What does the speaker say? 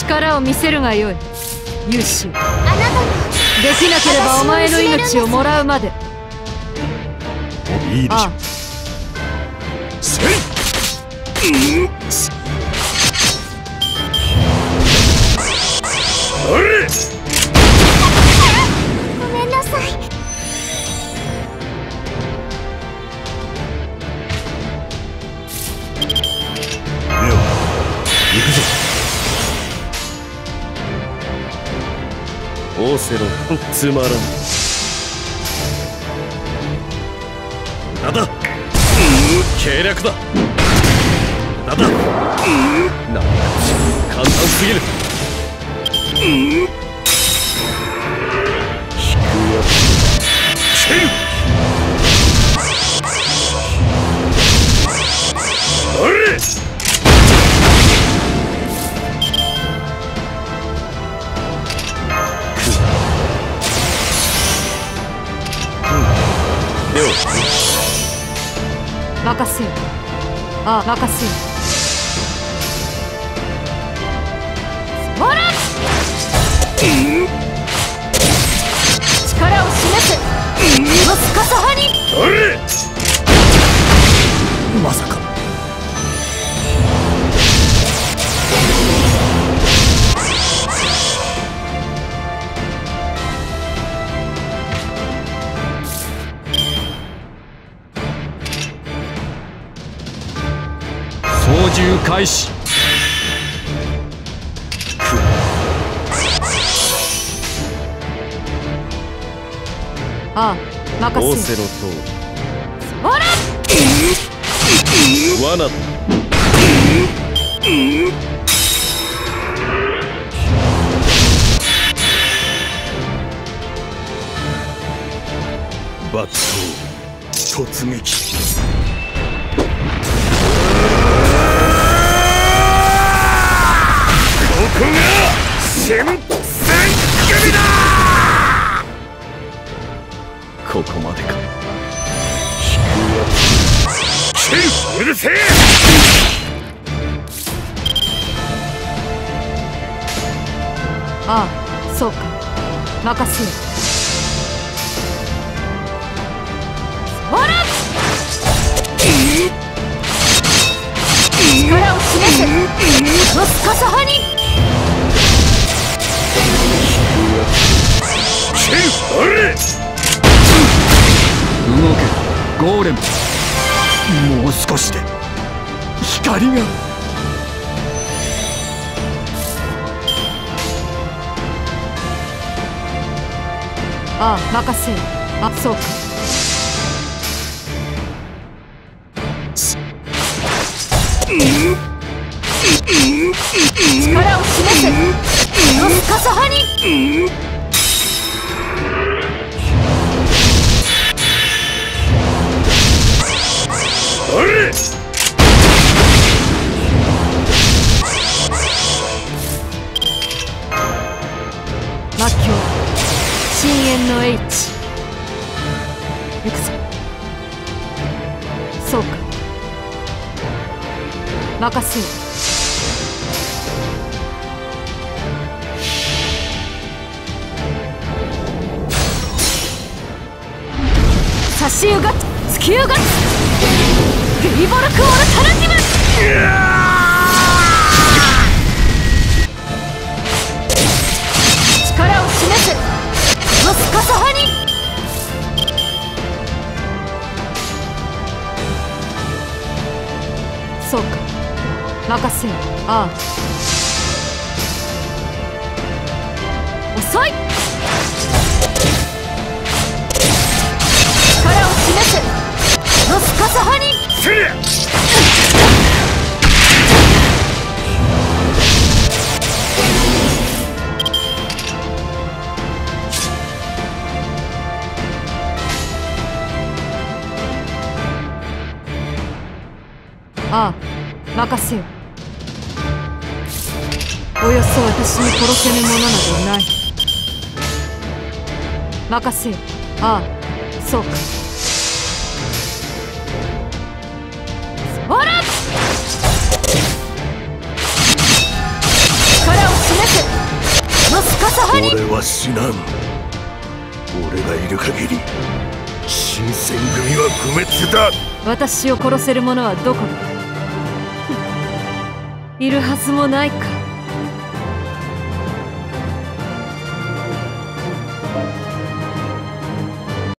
力を見せるがよい。勇士、 あなたもできなければお前の命をもらうまで。 いいでしょう。せい、あれ、 ごめんなさい。 レオ、行くぞ。オーセロ、つまらん。なんだ、計略だ。なんだ、なんだ、簡単すぎる。引くやつ、シェイ、あれ、レオ、 任せよ。ああ、任せよ。ほら、力を示せ。のスカサハに。 あれ、まさか。 操縦開始。 ああ、任せよ。 オーセロとほら、 罠だ。抜刀突撃。ここが新選組だ。ここまでか。引くやつ、シェイ、うるせえ。 ああ、そうか。任せよ。ほら、力を示せ。のスカサハに。 シェイ、あれ、 動けゴーレム。もう少しで光が。 ああ、任せよ。あ、そうか。力を示せ。のスカサハに。 あれ、 魔境深淵の H。 行くぞ。そうか。任せよ。差しうが突きうがフィーボルクオルタナティブ。力を示せ。のスカサハに。そうか。任せよ。ああ、遅い。力を示せ。のスカサハに。 せりゃ。 ああ、任せよ。およそ私に殺せぬものなどない。任せよ。ああ、そうか。ほら、力を示このスカサハに。 俺は死なん。俺がいる限り新選組は不滅だ。 私を殺せる者はどこだ。いるはずもないか。